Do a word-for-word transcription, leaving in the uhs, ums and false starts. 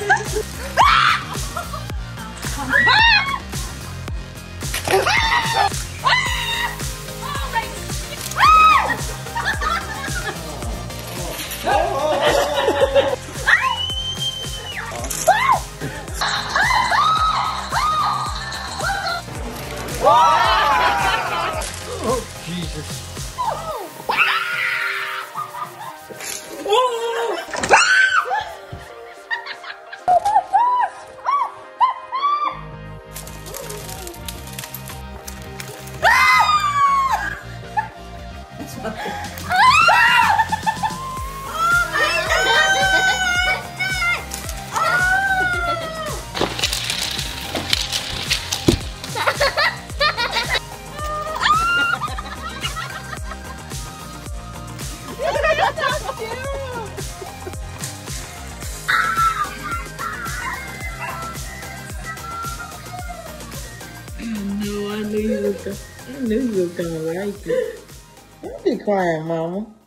Oh, Jesus. No, I knew you was gonna, I knew you was gonna like it. Don't be crying, Mama.